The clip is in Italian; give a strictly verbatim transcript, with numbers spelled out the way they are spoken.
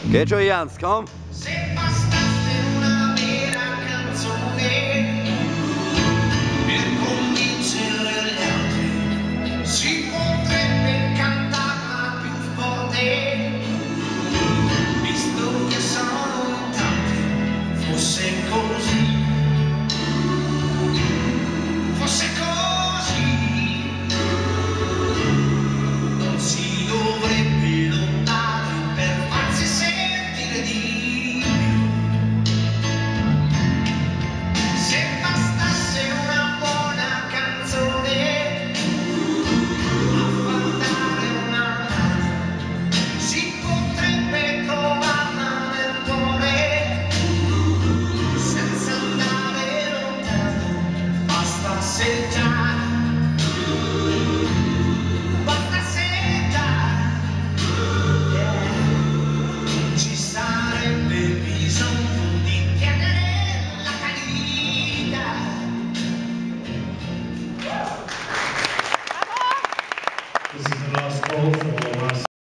Che gioianza, come? Se bastasse una vera canzone per convincere gli altri, si potrebbe cantarla più forte, visto che sono in tanti. Fosse così, fosse così, non si dovrebbe lottare per farsi sentire di più. Se bastasse una buona canzone a far dare una mano, si potrebbe trovarla nel cuore senza andare lontano. Bastasse già, bastasse già, ci sarebbe bisogno di chiedere la carità. This is the last call for